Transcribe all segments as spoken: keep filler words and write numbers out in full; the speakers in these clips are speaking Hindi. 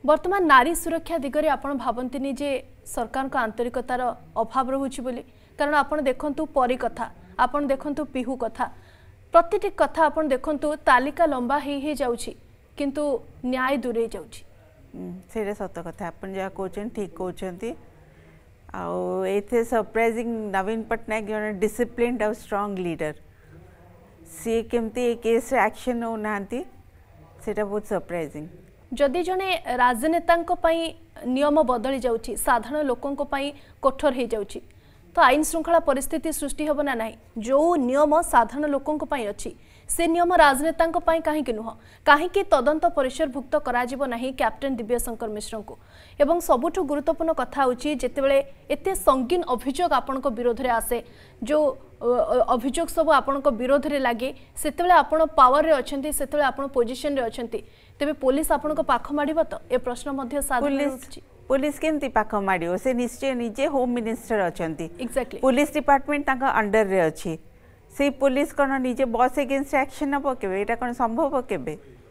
वर्तमान नारी सुरक्षा दिगरे आपण भावंतिनी जे सरकार का आंतरिकतार अभाव रहुछि बोली कारण आपण देखंतु परी कथा आपण देखंतु पिहू कथा प्रतिटी कथा आपण देखंतु तालिका लंबा हे हे जाउछि किंतु न्याय दूरे जाउछि सेरे सत कथा आपण जा कोचन ठीक कोचंती आ एथे सरप्राइजिंग नवीन पटनायक जने डिसिप्लिन्ड और स्ट्रांग लीडर सी केमती ए केस एक्शन हो नांती सेटा बहुत सरप्राइजिंग जदि जने राजनेतांको पई नियम बदली जाउछि साधारण लोकंको पई कठोर हे जाउछि तो आईन श्रृंखला परिस्थिति सृष्टि होब ना नाही जो नियम साधारण लोकंको पई अछि से नियम राजनेतांको पई काहे कि नुह काहे कि तदंत परिसरभुक्त करा जिवो नाही कैप्टेन दिव्यशंकर मिश्र को एवं सबुठु गुरुत्वपूर्ण कथा होछि जेतेबेले एते संगीन अभियोग आपनको विरोध रे आसे जो अभियोग सब आपनको विरोध रे लागे सेतेबेले आपण पावर रे अछंती सेतेबेले आपण पोजीशन रे अछंती तेबे पुलिस आपनको पाख माडिबो तो ए प्रश्न मध्ये साधारण होछि पुलिस केमती पाख माडियो से निश्चय निजे होम मिनिस्टर अछंती एक्जेक्टली पुलिस डिपार्टमेंट ताका अंडर रे अछि से पुलिस कोन निजे बॉस अगेंस्ट एक्शन न पकेबे एटा कोन संभव केबे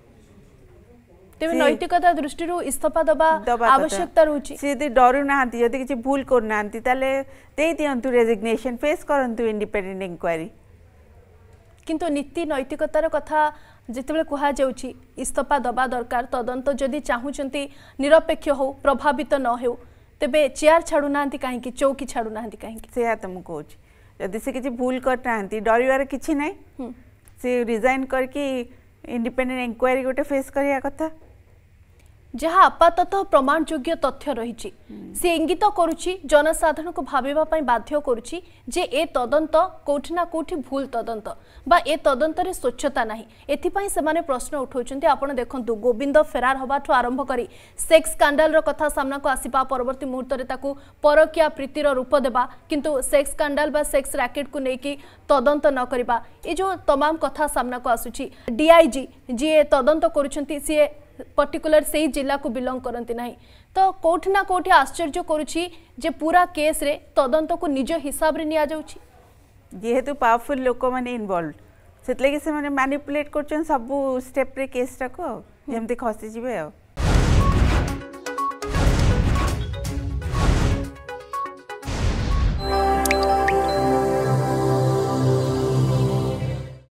तेबे नैतिकता दृष्टि रो इस्तफा दबा आवश्यकता रहउछि से यदि डरु नाहंती यदि किछि भूल कर नाहंती ताले देई दियंतु रेजिग्नेशन फेस करंतु इंडिपेंडेंट इंक्वायरी किंतु नीति नैतिकतार कथा जितेबले कहा जाउछि इस्तफा दबा दरकार तदंत जदि चाहुचंती निरपेक्ष हो प्रभावित न हो तेबे चेयर छाडु नाहंती काहे कि चौकी छाडु नाहंती काहे कि से तुम कहूछि यदि से किछि भूल कर नाहंती डरिवार किछि नै से रिजाइन करके इंडिपेंडेंट इंक्वायरी गोटे फेस करिया कथा जहाँ आपाततः प्रमाण योग्य तथ्य रही सी इंगित करुच्ची जनसाधारण को भाविबा पई बाध्य करुच्ची जे ए तदंत कोठी ना कोठी भूल तदंत बा ए तदंत रे स्वच्छता नाही एथिपई से माने प्रश्न उठाउचंती आपण देखंतु गोविंद फेरार हबाठु आरंभ करी सेक्स स्कैंडल रो कथा सामना को आसीपा परवर्ती मुहूर्त रे ताकू परकिया प्रीतिर रूप देबा किंतु सेक्स स्कैंडल बा सेक्स रैकेट को नेकी तदंत न करिबा ए जो तमाम कथा सामना को आसुची डीआईजी जे तदंत करूचंती सी पर्टिकुलर से जिला को बिलोंग करती ना तो कोठी ना कोठी आश्चर्य करुछि जे पूरा केस रे तदंत को निज हिसाब रे निया जाउछि जेहेतु पावरफुल लोक माने इन्वॉल्व सेतले कि से माने मैनिपुलेट करछन सब स्टेप रे केस टा को जेमते खसी जिवे